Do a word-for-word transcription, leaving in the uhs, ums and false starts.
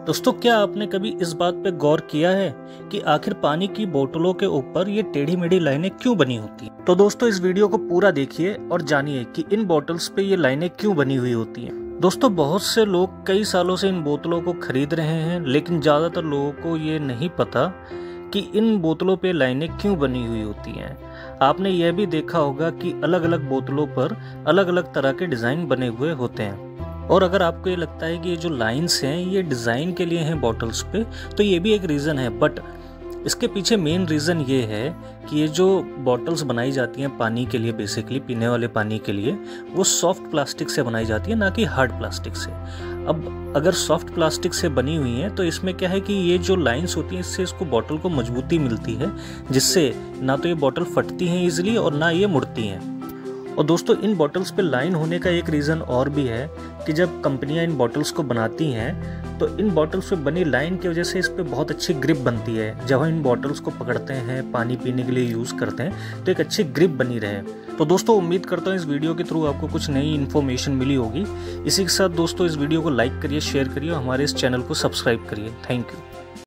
दोस्तों, क्या आपने कभी इस बात पे गौर किया है कि आखिर पानी की बोतलों के ऊपर ये टेढ़ी मेढ़ी लाइनें क्यों बनी होती हैं? तो दोस्तों, इस वीडियो को पूरा देखिए और जानिए कि इन बोतल्स पे ये लाइनें क्यों बनी हुई होती हैं। दोस्तों, बहुत से लोग कई सालों से इन बोतलों को खरीद रहे हैं, लेकिन ज़्यादातर लोगों को ये नहीं पता कि इन बोतलों पे लाइनें क्यों बनी हुई होती हैं। आपने यह भी देखा होगा कि अलग अलग बोतलों पर अलग अलग तरह के डिज़ाइन बने हुए होते हैं, और अगर आपको ये लगता है कि ये जो लाइंस हैं ये डिज़ाइन के लिए हैं बॉटल्स पे, तो ये भी एक रीज़न है। बट इसके पीछे मेन रीज़न ये है कि ये जो बॉटल्स बनाई जाती हैं पानी के लिए, बेसिकली पीने वाले पानी के लिए, वो सॉफ्ट प्लास्टिक से बनाई जाती है, ना कि हार्ड प्लास्टिक से। अब अगर सॉफ्ट प्लास्टिक से बनी हुई हैं तो इसमें क्या है कि ये जो लाइंस होती हैं इससे इसको बॉटल को मजबूती मिलती है, जिससे ना तो ये बॉटल फटती हैं ईजिली और ना ये मुड़ती हैं। और दोस्तों, इन बॉटल्स पे लाइन होने का एक रीज़न और भी है कि जब कंपनियां इन बॉटल्स को बनाती हैं तो इन बॉटल्स पे बनी लाइन की वजह से इस पे बहुत अच्छी ग्रिप बनती है। जब हम इन बॉटल्स को पकड़ते हैं, पानी पीने के लिए यूज़ करते हैं, तो एक अच्छी ग्रिप बनी रहे। तो दोस्तों, उम्मीद करता हूँ इस वीडियो के थ्रू आपको कुछ नई इन्फॉर्मेशन मिली होगी। इसी के साथ दोस्तों, इस वीडियो को लाइक करिए, शेयर करिए और हमारे इस चैनल को सब्सक्राइब करिए। Thank you.